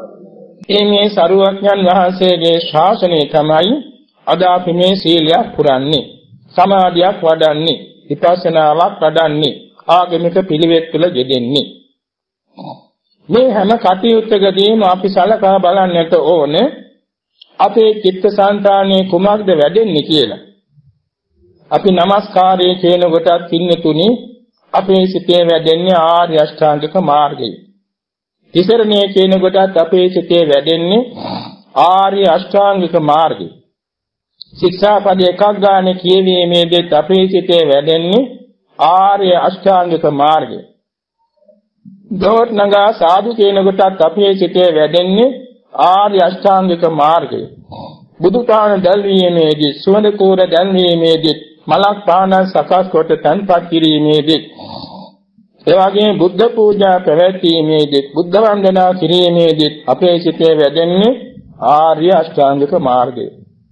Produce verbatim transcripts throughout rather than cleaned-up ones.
මේ සරුවඥන් වහන්සේගේ ශාසනය තමයි අද අපි මේ සීලයක් පුරන්නේ, සමාධියක් වඩන්නේ, විපස්සනාවක් වඩන්නේ, ආගමික පිළිවෙත් තුළ යෙදෙන්නේ. මේ හැම කටයුත්තකදීම අපි සලකා බලන්නට ඕනේ අපේ චිත්තසංතානයේ කුමක්ද වැඩෙන්නේ කියලා. අපි নমස්කාරයේ කියන කොටත් පින්නතුනි අපේ සිතේ වැඩෙන්නේ ආර්ය අෂ්ටාංගික මාර්ගය. තිසරණයේ කියන කොටත් අපේ සිතේ වැඩෙන්නේ ආර්ය අෂ්ටාංගික මාර්ගය. ශික්ෂාපද එකක් ගානේ කියවීමේදී අපේ සිතේ වැඩෙන්නේ ආර්ය අෂ්ටාංගික මාර්ගය. දොත් නගා සාදු කියන කොටත් අපේ සිතේ වැඩෙන්නේ ආර්ය අෂ්ටාංගික මාර්ගය. බුදුපාණ දැල්වීමේදී සුවඳ කෝර දැල්වීමේදී මලක් පාන සකස් කොට තන්පත් කිරීමේදී එවැගේම බුද්ධ පූජා පැවැත්වීමේදී බුද්ධ වන්දනා කිරීමේදී අපේ සිතේ වැඩෙන්නේ ආර්ය අෂ්ටාංගික මාර්ගය.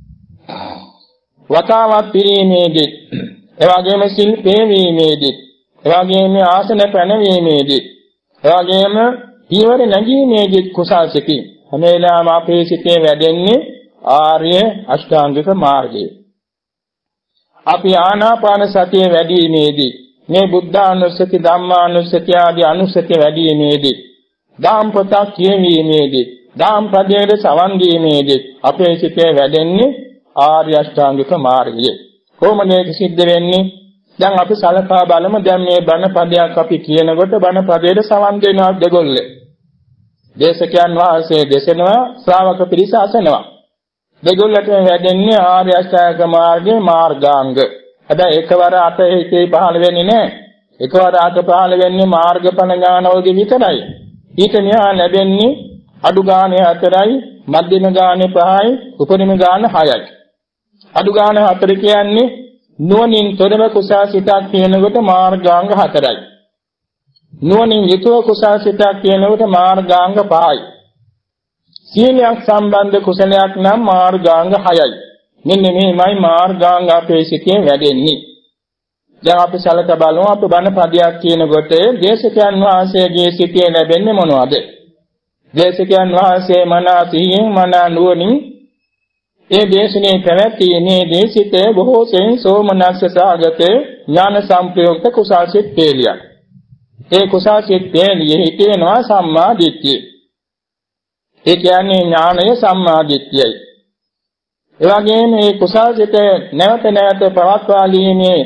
වතාවත් පිරීමේදී එවැගේම සිල් පෙරවීමේදී එවැගේම ආසන පැනවීමේදී එවැගේම පියවර නැගීමේදී කුසල් සිටි හැම වෙලාවම අපේ සිතේ වැඩෙන්නේ ආර්ය අෂ්ටාංගික මාර්ගය. අපි ආනාපාන සතිය වැඩිීමේදී මේ බුද්ධානුස්සති ධම්මානුස්සති ආදී අනුස්සති වැඩිීමේදී දාම් පොතක් කියවීමේදී දාම් පදයේ සවන් දීමේදී අපේ සිතේ වැඩෙන්නේ ආර්ය අෂ්ටාංගික මාර්ගය. කොහොමද ඒක සිද්ධ වෙන්නේ? දැන් අපි සලකා බලමු. දැන් මේ බණ පදයක් අපි කියනකොට බණ පදයේ සවන් දෙනවා දෙගොල්ලේ. දේශකයන් වහන්සේ දේශනවා, ශ්‍රාවක පිරිස අසනවා. දෙගොල්ලට වැඩෙන්නේ ආර්ය අෂ්ටාංගික මාර්ගයේ මාර්ගාංග. හැබැයි එකවර අත හිතේ පහළ වෙන්නේ නැහැ. එකවර අත පහළ වෙන්නේ මාර්ගඵල ඥානවලදී විතරයි. ඊට මෙහා ලැබෙන්නේ අඩු ගානේ හතරයි, මධ්‍යම ගානේ පහයි, උපරිම ගානේ හයයි. අඩු ගානේ හතර කියන්නේ නුවණින් තොරව කුසල් සිතක් කියනකොට මාර්ගාංග හතරයි. නුවණින් යුතුව කුසල් සිතක් කියනකොට මාර්ගාංග පහයි. සීලයක් සම්බන්ධ කුසලයක් නම් මාර්ගාංග හයයි. මෙන්න මේමයි මාර්ගාංග අපේ සිතේ වැඩෙන්නේ. දැන් අපි සලක බලමු අපි බණ පදයක් කියනකොට දේශකයන් වහන්සේගේ සිතේ ලැබෙන්නේ මොනවද? දේශකයන් වහන්සේ මනා සිහියෙන් මනා නුවණින් ඒ දේශනේ පැවැත්ීමේ දේශිතේ බොහෝ සෙයින් සෝමනස්ස සාගත ඥාන සම්ප්‍රයුක්ත කුසල් සිත් පෙළියක්. ඒ කුසල් සිත් පෙළියේ හිතේනවා සම්මා දිට්ඨිය. ඒ කියන්නේ ඥානය සම්මා දිට්ඨියයි. ඒ වගේම මේ කුසල් සිත නැවත නැවත පවත්වාලීමේ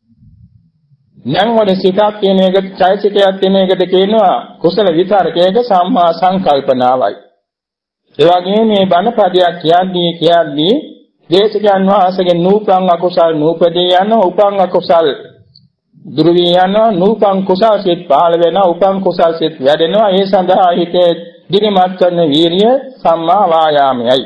ඥානවල සිතක් කියන එකට චෛතසිකයක් කියන එකට කියනවා කුසල විතරකයක සම්මා සංකල්පනාවයි. ඒ වගේම මේ බණ පදයක් කියන්නේ කියන්නේ දේශකයන් වහන්සේගේ නූපං අකුසල් නූපදී යන උපං අකුසල් දුරු වී යන නූපං කුසල් සිත් පහළ වෙන උපං කුසල් සිත් වැඩෙනවා. ඒ සඳහා හිතේ දිනමත් කරන වීරිය සම්මා වායාමයයි.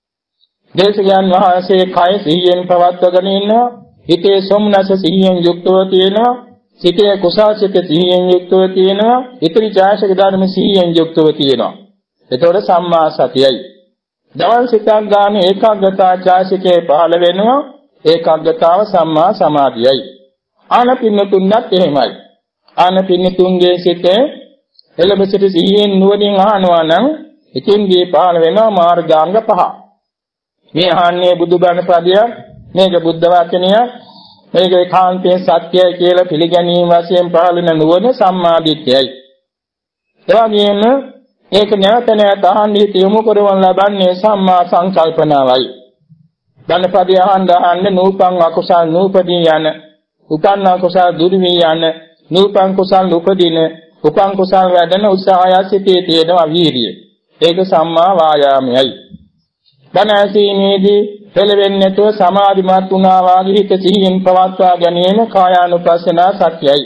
දේශකයන් වහන්සේ කය සිහියෙන් පවත්වාගෙන ඉන්නවා. හිතේ සොම්නස සිහියෙන් යුක්තව තියෙනවා. සිතේ කුසල් සිත සිහියෙන් යුක්තව තියෙනවා. ඉතිරි ඡායසික ධර්ම සිහියෙන් යුක්තව තියෙනවා. ඒතකොට සම්මා සතියයි. දවල් සිතක් ගන්න ඒකාග්‍රතා ඡායසිකේ පහළ වෙනවා. ඒකාග්‍රතාව සම්මා සමාධියයි. ආනපින්න තුන්නත් එහෙමයි. ආනපින්න තුන්ගේ සිතේ එළඹ සිට සිහියෙන් නුවණින් අහනවා නම් ඉතින්දී පහළ වෙනවා මාර්ගාංග පහ. මේ අහන්නේ බුදුබණ පදයක්, මේක බුද්ධ වචනයක්, මේක ඒකාන්තයෙන් සත්‍යයි කියලා පිළිගැනීම වශයෙන් පහළ වෙන නුවණ සම්මා දිට්ඨියයි. ඒ වගේම ඒක නැවත නැවත අහන්නේ යොමු කරවන ලබන්නේ සම්මා සංකල්පනාවයි. බණ පදය අහන්න අහන්න නූපං අකුසල් නූපදී යන, උපන්න අකුසල් දුරු වී යන, නූපං කුසල් උපදින, උපං කුසල් වැඩෙන උත්සාහය සිටේ තියෙනවා වීර්යය. ඒක සම්මා වායාමයයි. බණ ඇසීමේදී පෙළවෙන්නේ නැතුව සමාධිමත් වුණා වාගේ හිත සිහියෙන් පවත්වා ගැනීම කායානුපස්සනා සත්‍යයි.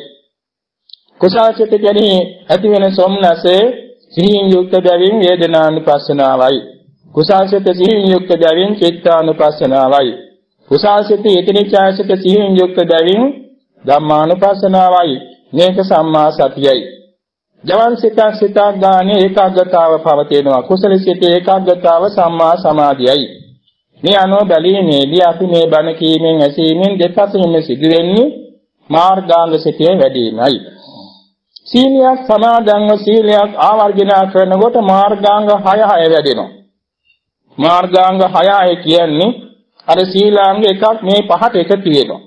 කුසල් සිත කෙරෙහි ඇති වෙන සොම්නසේ සිහියෙන් යුක්ත බැවින් වේදනානුපස්සනාවයි. කුසල් සිත සිහියෙන් යුක්ත බැවින් චිත්තානුපස්සනාවයි. කුසල් සිත ඊතිනිචාසිත සිහියෙන් යුක්ත බැවින් ධම්මානුපස්සනාවයි. මේක සම්මා සතියයි. ජවන් සිතක් සිතක් ගානේ ඒකාග්‍රතාව පවතිනවා. කුසල සිතේ ඒකාග්‍රතාව සම්මා සමාධියයි. මේ අනුව බැලීමේදී අපි මේ බණ කීමෙන් ඇසීමෙන් දෙපසින්ම සිදුවෙන්නේ මාර්ගාංග සිතේ වැඩිමයි. සීලයක් සමාදන්ව සීලයක් ආවර්ජන කරනකොට මාර්ගාංග හය හය වැඩෙනවා. මාර්ගාංග හය හය කියන්නේ අර සීලාංග එකක් මේ පහට එකතු වෙනවා.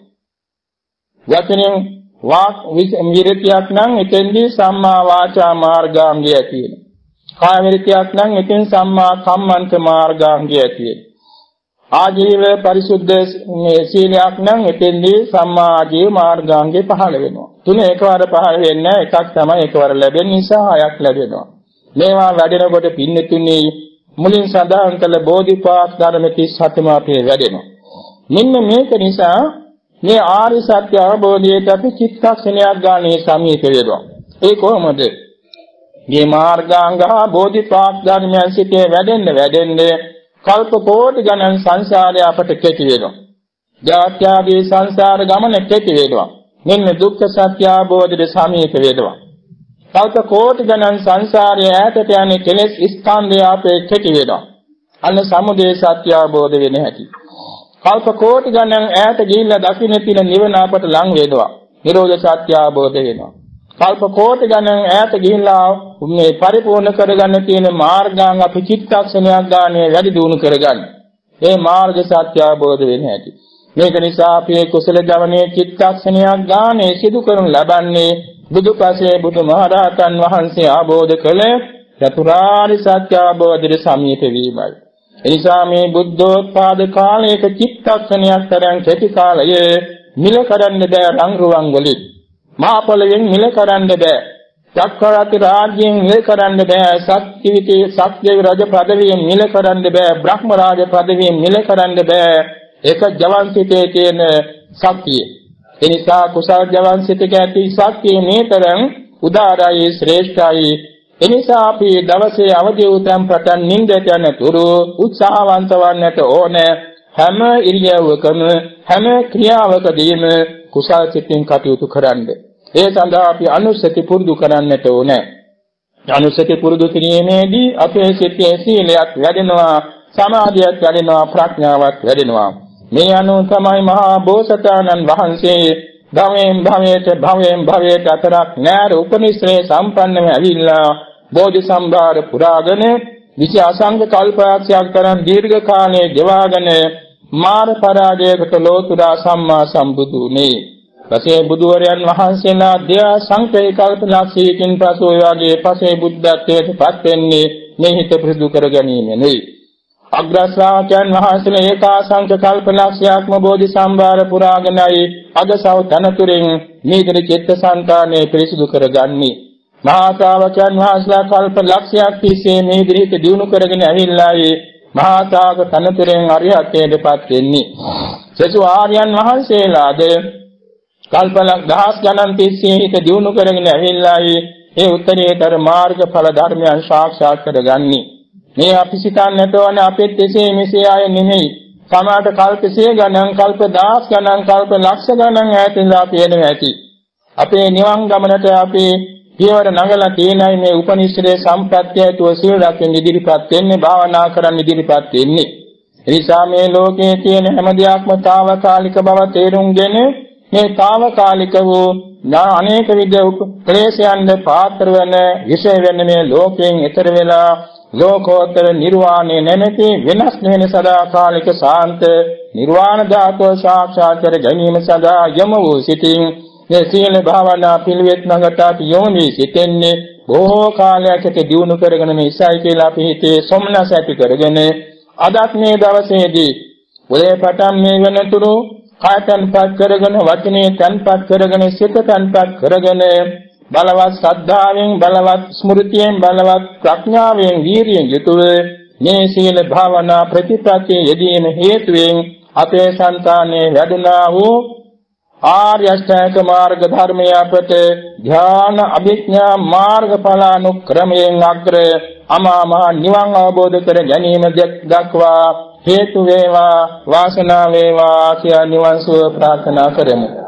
වචනෙන් වාක් විරතියක් නම් එතෙන්දී සම්මා වාචා මාර්ගාංගය ඇති වෙනවා. කාය විරතියක් නම් එතෙන් සම්මා කම්මන්ත මාර්ගාංගය ඇති වෙනවා. ආජීව පරිසුද්ධ සීලයක් නම් එතෙන්දී සම්මා ආජීව මාර්ගාංගය පහළ වෙනවා. තුන එකවර පහළ වෙන්නේ එකක් තමයි එකවර ලැබෙන නිසා හයක් ලැබෙනවා. මේවා වැඩෙනකොට පින්නතුනේ මුලින් සඳහන් කළ බෝධිපාක් ධර්ම තිස් හතම අපේ වැඩෙනවා. මෙන්න මේක නිසා මේ ආර්ය සත්‍ය අවබෝධයට අපි චිත්තක්ෂණයක් ගානේ සමීප වෙනවා. ඒ කොහොමද? මේ මාර්ගාංග බෝධිපාක් ධර්මයන් සිටේ වැඩෙන්න වැඩෙන්න කල්ප කෝටි ගණන් සංසාරය අපට කෙටි වෙනවා. ජාත්‍යාදී සංසාර ගමන කෙටි වෙනවා. මෙන්න දුක්ඛ සත්‍ය අවබෝධයට සමීප වෙනවා. කල්ප කෝටි ගණන් සංසාරයේ ඈතට යන කෙලෙස් ස්කන්ධය අපේ කෙටි වෙනවා. අන්න සමුදය සත්‍ය අවබෝධ වෙන හැටි. කල්ප කෝටි ගණන් ඈත ගිහිල්ලා දකින්න තියෙන නිවන අපට ලං වෙනවා. නිරෝධ සත්‍ය අවබෝධ වෙනවා. කල්ප කෝටි ගණන් ඈත ගිහිල්ලා මේ පරිපූර්ණ කරගන්න තියෙන මාර්ගාංග අපි චිත්තක්ෂණයක් ගානේ වැඩි දියුණු කරගන්න. මේ මාර්ග සත්‍ය අවබෝධ වෙන හැටි. මේක නිසා අපි කුසල ජවනයේ චිත්තක්ෂණයක් ගානේ සිදු කරනු ලබන්නේ බුදුපසේ බුදුමහරහතන් වහන්සේ ආબોධ කළ චතුරාර්ය සත්‍ය අවබෝධයට සමීප වීමයි. එනිසා මේ බුද්ධෝත්පාද කාලයක චිත්තක්ෂණයක් තරම් කෙටි කාලයේ මිල කරන්න බෑ රංගුවන් වලින්. මහා පොළවෙන් මිල කරන්න බෑ. චක්‍රවර්ති රාජ්‍යයෙන් මිල කරන්න බෑ. සත්‍විති සත්‍ය රජ පදවියෙන් මිල කරන්න බෑ. බ්‍රහ්ම රාජ පදවියෙන් මිල කරන්න බෑ. ඒක ජවන්සිතේ තියෙන ශක්තිය. එනිසා කුසල ජවන්සිතක ඇති ශක්තිය මේතරම් උදාරයි ශ්‍රේෂ්ඨයි. එනිසා අපි දවසේ අවදි උතම් පටන් නිින්දට යනතුරු උත්සාහවන්ත වන්නට ඕනේ. හැම ඉරියව්වකම හැම ක්‍රියාවකදීම කුසල සිතින් කටයුතු කරන්න. ඒ සඳහා අපි අනුස්සති පුරුදු කරන්නට ඕනේ. අනුස්සති පුරුදු කිරීමේදී අපේ සිතේ සීලයක් වැඩෙනවා, සමාධියක් වැඩෙනවා, ප්‍රඥාවක් වැඩෙනවා. මේ අනුව තමයි මහා බෝසතාණන් වහන්සේ භවයෙන් භවයට භවයෙන් භවයට අතරක් නෑර උපනිශ්‍රේ සම්පන්නව ඇවිල්ලා බෝධි සම්භාර පුරාගෙන විසි අසංඛ කල්පයක් තරම් දීර්ඝ කාලයේ ගෙවාගෙන මාර පරාජයකට ලෝතුරා සම්මා සම්බුදුනේ. පසේ බුදුවරයන් වහන්සේලා දෙය සංඛේ කල්ප ලක්ෂයකින් පසු ඒ වගේ පසේ බුද්ධත්වයට පත් වෙන්නේ මේ හිත ප්‍රසුදු කර ගැනීම නෙවෙයි. අග්‍ර ශ්‍රාවකයන් වහන්සේලා ඒකාසංඛ කල්ප ලක්ෂයක්ම බෝධි සම්භාර පුරාගෙනයි අගසව තනතුරෙන් මේතර චිත්තසංතානයේ පිරිසුදු කරගන්නේ. මහා ශ්‍රාවකයන් වහන්සේලා කල්ප ලක්ෂයක් තිස්සේ මේ විදිහට දිනු කරගෙන ඇවිල්ලායේ මහා ශ්‍රාවක තනතුරෙන් අරිහත්ත්වයටපත් වෙන්නේ. සසු ආර්යයන් වහන්සේලාද කල්ප දහස් ගණන් තිස්සේ හිත දිනු කරගෙන ඇවිල්ලායේ ඒ උත්තරීතර මාර්ගඵල ධර්මයන් සාක්ෂාත් කරගන්නේ. මේ අපි සිතන්නට ඕන අපිට එසේ මෙසේ ආය නෙමෙයි. සමාත කල්පසේ ගණන් කල්ප දහස් ගණන් කල්ප ලක්ෂ ගණන් ඈතින්ලා පේනවා ඇති. අපේ නිවන් ගමනට අපි පියවර නගලා තියෙනයි මේ උපනිශ්‍රේ සම්ප්‍රත්‍යයතුව සීල රැකෙන් ඉදිරිපත් වෙන්නේ, භාවනා කරන් ඉදිරිපත් වෙන්නේ. එනිසා මේ ලෝකයේ තියෙන හැම දෙයක්ම తాවකාලික බව තේරුම්ගෙන මේ తాවකාලික වූ අනේක විද ක්ලේශයන්ද පාත්‍ර වෙන විශේෂ වෙන මේ ලෝකයෙන් ඈතර වෙලා ලෝකෝත්තර නිර්වාණය නැමැති වෙනස් නොවන සදාකාලික ශාන්ත නිර්වාණ ධාතුව සාක්ෂාත් කර ගැනීම සඳහා යම වූ සිටින් මේ සීල භාවනා පිළිවෙත් නඟට යොමි සිටින්නේ බොහෝ කාලයකට දියුණු කරගෙන මේ ඉසයි කියලා අපි හිතේ සොම්නස ඇති කරගෙන අදත් මේ දවසේදී ඔලේ පටන් මේ වෙනතුරු කායතන්පත් කරගෙන වචනේ තන්පත් කරගෙන සිත තන්පත් කරගෙන බලවත් ශ්‍රද්ධාවෙන් බලවත් ස්මෘතියෙන් බලවත් ප්‍රඥාවෙන් වීරියෙන් යුතුව මේ සීල භාවනා ප්‍රතිපත්තිය යෙදීම හේතුවෙන් අපේ సంతානයේ වැඩුණා වූ ආර්ය අෂ්ටාංග මාර්ග ධර්මය අපට ධ්‍යාන අභිඥා මාර්ගඵල අනුක්‍රමයෙන් අග්‍ර අමා මහ නිවන් අවබෝධ කර ගැනීම දක්වා හේතු වේවා වාසනාව වේවා කියා නිවන් සුව ප්‍රාර්ථනා කරමු.